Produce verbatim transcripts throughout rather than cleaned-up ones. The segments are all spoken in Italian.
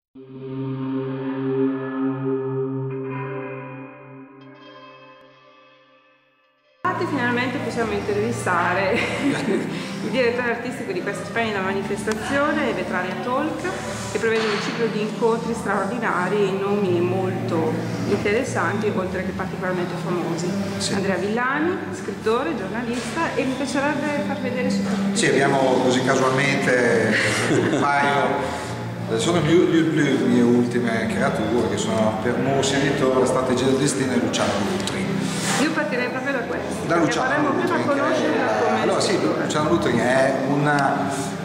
Finalmente possiamo intervistare il direttore artistico di questa splendida manifestazione, Vetraria Talk, che prevede un ciclo di incontri straordinari e nomi molto interessanti, oltre che particolarmente famosi. Sì. Andrea Villani, scrittore, giornalista, e mi piacerebbe far vedere soprattutto... Sì, abbiamo così casualmente un paio... Sono le mie ultime creature, che sono Per Mursi Editore, La strategia del destino e Luciano Lutri. Io partirei proprio da questo, da perché vorremmo prima conoscerla come... Allora sì, Luciano Lutri è una,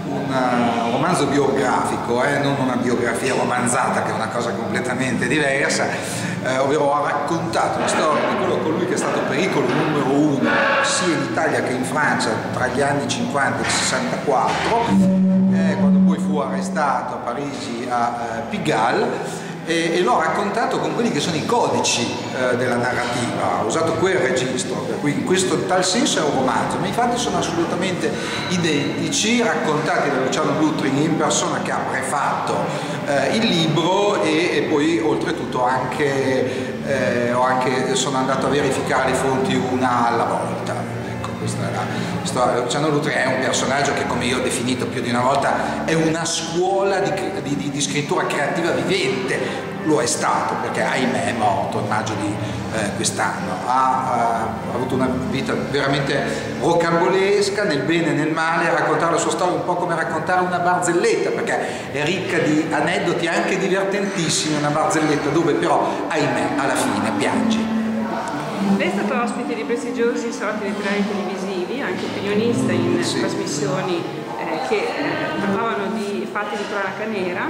una, un romanzo biografico, eh, non una biografia romanzata, che è una cosa completamente diversa, eh, ovvero ha raccontato la storia di quello colui che è stato pericolo numero uno sia in Italia che in Francia tra gli anni cinquanta e il sessantaquattro, eh, quando poi fu arrestato a Parigi a eh, Pigalle. E, e l'ho raccontato con quelli che sono i codici eh, della narrativa, ho usato quel registro, per cui in questo tal senso è un romanzo, ma i fatti sono assolutamente identici, raccontati da Luciano Lutri in persona, che ha prefatto eh, il libro, e, e poi oltretutto anche, eh, ho anche sono andato a verificare le fonti una alla volta. Questa è la storia. Luciano Lutri è un personaggio che, come io ho definito più di una volta, è una scuola di, di, di scrittura creativa vivente. Lo è stato, perché ahimè è morto in maggio di eh, quest'anno. Ha, ha, ha avuto una vita veramente rocambolesca, nel bene e nel male. Raccontare la sua storia è un po' come raccontare una barzelletta, perché è ricca di aneddoti anche divertentissimi, una barzelletta dove però, ahimè, alla fine piangi. Lei è stato ospite di prestigiosi saloni letterari televisivi, anche opinionista in sì. trasmissioni eh, che eh, parlavano di fatti di cronaca nera,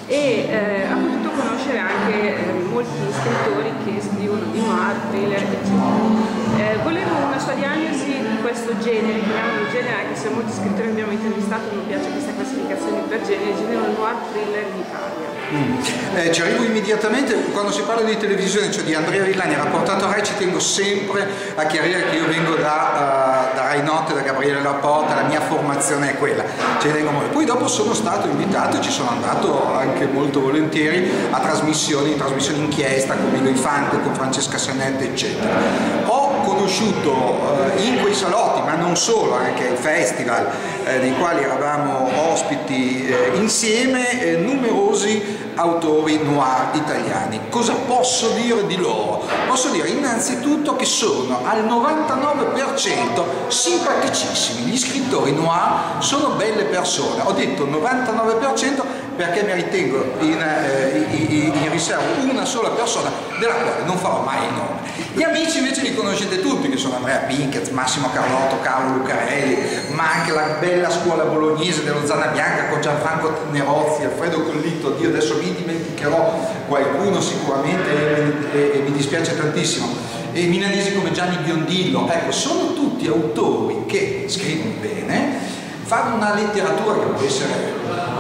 e eh, ha potuto conoscere anche eh, molti scrittori che scrivono di noir, thriller, eccetera. Eh, volevo una sua diagnosi di questo genere, chiamiamolo genere, anche se molti scrittori che abbiamo intervistato non piace questa classificazione per genere, il genere noir thriller in Italia. Mm. Eh, ci arrivo immediatamente. Quando si parla di televisione, cioè di Andrea Villani rapportato a Rai, ci tengo sempre a chiarire che io vengo da, uh, da Rai Notte, da Gabriele Laporta, la mia formazione è quella, ci tengo molto. Poi dopo sono stato invitato e ci sono andato anche molto volentieri a trasmissioni, trasmissioni inchiesta con Milo Infante, con Francesca Sanette, eccetera. Ho conosciuto uh, in quei salotti, ma non solo, anche ai festival eh, nei quali eravamo ospiti eh, insieme, eh, numerosi autori noir italiani. Cosa posso dire di loro? Posso dire innanzitutto che sono al novantanove per cento simpaticissimi. Gli scrittori noir sono belle persone. Ho detto novantanove per cento perché mi ritengo in, eh, in, in riserva una sola persona, della quale non farò mai il nome. Gli amici invece li conoscete tutti, che sono Andrea Pinkett, Massimo Carlotto, Carlo Lucarelli, ma anche la bella scuola bolognese dello Zanna Bianca con Gianfranco Nerozzi, Alfredo Collitto. Dio, adesso mi dimenticherò qualcuno sicuramente e, e, e mi dispiace tantissimo, e milanesi come Gianni Biondillo. Ecco, sono tutti autori che scrivono bene, fanno una letteratura che può essere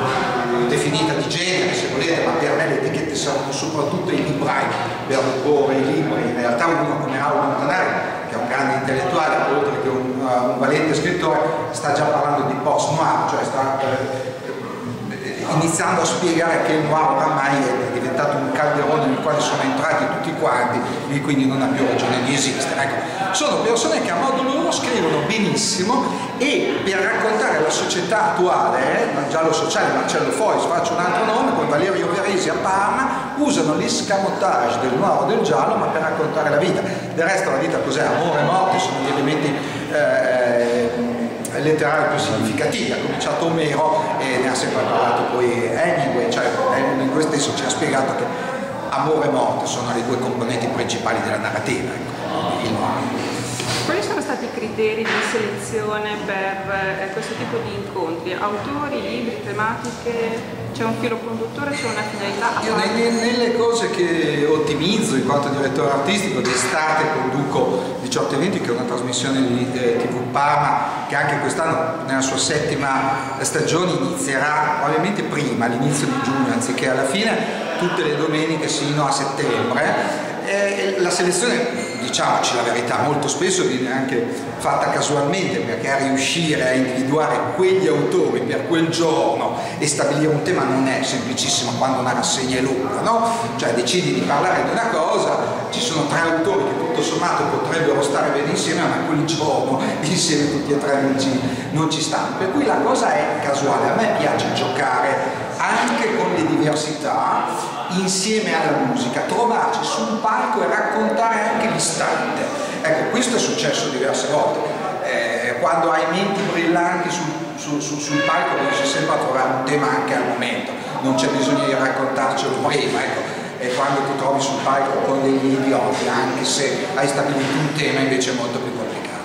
definita di genere se volete, ma per me le etichette servono soprattutto i librai per proporre i libri. In realtà uno come Raul Montanari, che è un grande intellettuale, oltre che un, uh, un valente scrittore, sta già parlando di post-noir, cioè sta eh, iniziando a spiegare che il noir oramai è diventato un calderone nel quale sono entrati tutti quanti e quindi non ha più ragione di esistere. Ecco, sono persone che a modo loro scrivono benissimo, e per raccontare la società attuale, eh, il giallo sociale, Marcello Fois, faccio un altro nome, con Valerio Veresi a Parma, usano l'escamotage del noir o del giallo, ma per raccontare la vita. Del resto la vita cos'è? Amore e morte sono gli elementi eh, letterari più significativi. Ha cominciato Omero e ne ha sempre parlato poi Hemingway, cioè Hemingway stesso ci ha spiegato che amore e morte sono le due componenti principali della narrativa, ecco, il noir. Quali sono stati i criteri di selezione per eh, questo tipo di incontri? Autori, libri, tematiche? C'è un filo conduttore, c'è una finalità? Io nelle, nelle cose che ottimizzo in quanto direttore artistico, d'estate conduco diciotto e venti, che è una trasmissione di eh, tivù Parma, che anche quest'anno nella sua settima stagione inizierà probabilmente prima, all'inizio di giugno, anziché alla fine, tutte le domeniche sino a settembre. eh, la selezione, diciamoci la verità, molto spesso viene anche fatta casualmente, perché a riuscire a individuare quegli autori per quel giorno e stabilire un tema non è semplicissimo quando una rassegna è lunga, no? Cioè decidi di parlare di una cosa, ci sono tre autori che tutto sommato potrebbero stare bene insieme, ma quel giorno insieme tutti e tre non ci, non ci stanno, per cui la cosa è casuale. A me piace giocare anche con le diversità insieme alla musica, trovarci su un palco e raccontare anche l'istante. Ecco, questo è successo diverse volte, eh, quando hai menti brillanti sul, sul, sul, sul palco riesci sempre a trovare un tema anche al momento, non c'è bisogno di raccontarcelo prima, ecco. E quando ti trovi sul palco con degli idioti, anche se hai stabilito un tema, invece è molto più complicato.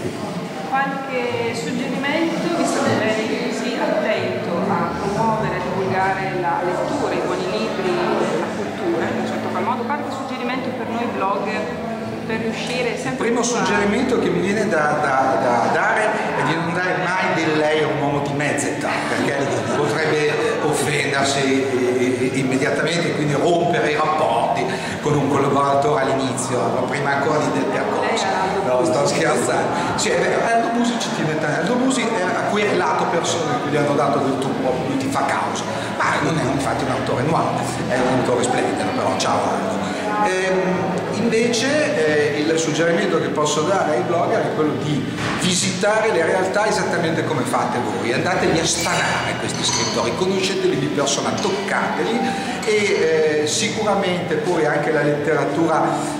Qualche suggerimento, visto che lei è così attento a promuovere e divulgare la lettura, i buoni libri, la cultura in un certo qual modo, qualche suggerimento per noi blogger per riuscire sempre. Il primo suggerimento che mi viene da, da, da dare è di non dare mai del lei a un uomo di mezza età, perché potrebbe offendersi immediatamente e quindi rompere i rapporti con un collaboratore all'inizio, prima ancora di del percorso. No, sto scherzando. Sì, è vero, Aldo Musi ci tiene tanto. Aldo Musi ha querelato persone che gli hanno dato del tuo, lui ti fa causa, ma non è infatti un autore nuovo, è un autore splendido, però ciao Aldo. Ehm, invece eh, il suggerimento che posso dare ai blogger è quello di visitare le realtà esattamente come fate voi, andatevi a stanare questi scrittori, conosceteli di persona, toccateli e eh, sicuramente poi anche la letteratura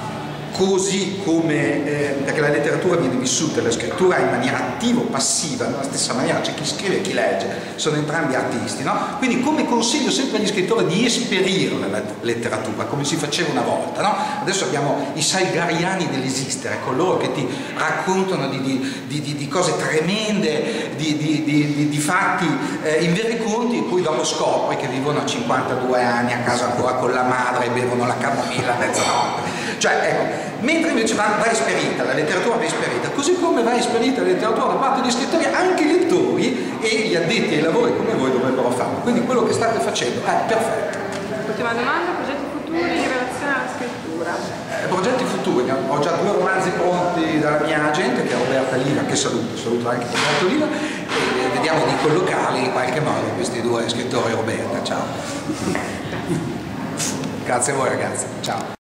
così come, eh, perché la letteratura viene vissuta, la scrittura in maniera attiva o passiva, nella stessa maniera c'è chi scrive e chi legge, sono entrambi artisti, no? Quindi come consiglio sempre agli scrittori di esperire la letteratura, come si faceva una volta, no? Adesso abbiamo i Salgariani dell'esistere, coloro che ti raccontano di, di, di, di cose tremende, di, di, di, di fatti eh, invereconti, e poi dopo scopri che vivono a cinquantadue anni a casa ancora con la madre e bevono la camomilla a mezzanotte. Cioè, ecco, mentre invece va, va esperita, la letteratura va esperita, così come va esperita la letteratura da parte degli scrittori, anche i lettori e gli addetti ai lavori come voi dovrebbero farlo. Quindi quello che state facendo è perfetto. Ultima domanda, progetti futuri in relazione alla scrittura? Eh, progetti futuri, ho già due romanzi pronti dalla mia agente, che è Roberta Liva, che saluto, saluto anche Roberto Liva, e vediamo di collocarli in qualche modo questi due scrittori. Roberta, ciao. Grazie a voi ragazzi, ciao.